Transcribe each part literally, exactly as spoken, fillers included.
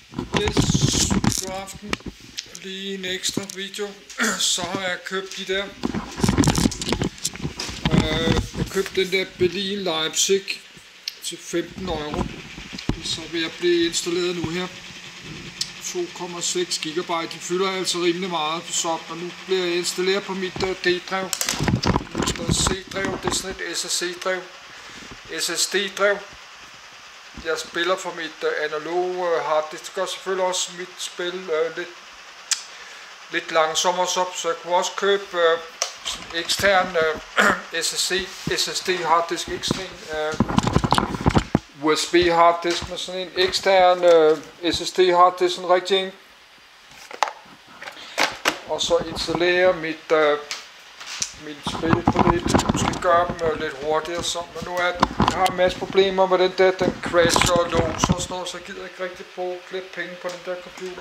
Yes, god aften. Lige en ekstra video. Så har jeg købt de der. Øh, jeg købte den der Berlin Leipzig til femten euro. Så vil jeg blive installeret nu her. to komma seks gigabyte. De fylder altså rimelig meget. Så og nu bliver jeg installeret på mit D-drev. C-drev, det er sådan et S S C-drev. S S D-drev. Jeg spiller for mit uh, analoge harddisk. Det gør selvfølgelig også mit spil uh, lidt, lidt langsommere, så, så jeg kunne også købe uh, ekstern uh, S S C, S S D harddisk, ekstern uh, U S B harddisk med sådan en ekstern uh, S S D harddisk, en rigtig en. Og så installere mit uh, mit spil på det. Måske gøre dem uh, lidt hurtigere, så, men nu er jeg har en masse problemer med den der, den crasher og låser og sådan noget, så jeg gider ikke rigtig bruge flere penge på den der computer.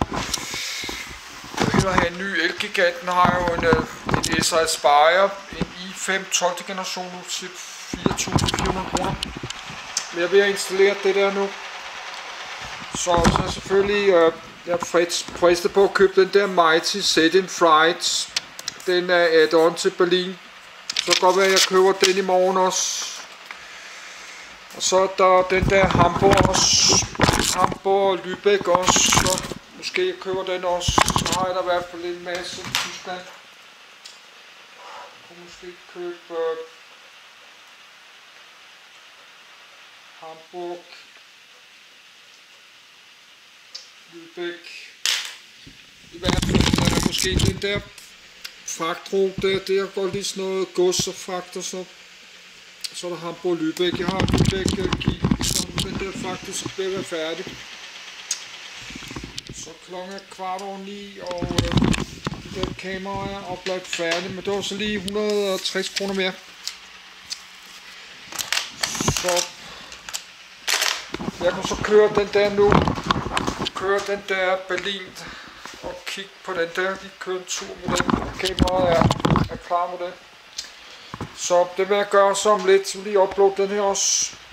Jeg vil have en ny Elgiganten. Den har jo en, en S R Aspire, en i fem tolvte generation nu til fire tusind fire hundrede kroner. Men jeg vil have installeret det der nu. Så, så selvfølgelig, øh, jeg er fristet på at købe den der Mighty Set-in Fright. Den er add-on til Berlin. Så kan godt være, at jeg køber den i morgen også. Og så er der den der Hamburg også. Hamburg og Lübeck også. Så måske jeg køber den også. Så har jeg der i hvert fald en masse i Tyskland. Jeg kunne måske købe uh, Hamburg, Lübeck. I hvert fald er der måske den der fragtrute, det er godt lige sådan noget gods og fragt og så. Så er der Hamburg Lübeck. Jeg har Lübeck Geek, så den der faktisk bliver være færdig. Så klokken er kvart over ni, og øh, det der kamera er opladt færdig, men det var så lige et hundrede og tres kroner mere. Så jeg kan så køre den der nu. Køre den der Berlin og kigge på den der. De kører en tur med den. Kameraet er, er klar med det. Så det vil jeg gøre som lidt. Så lige uploade den her også.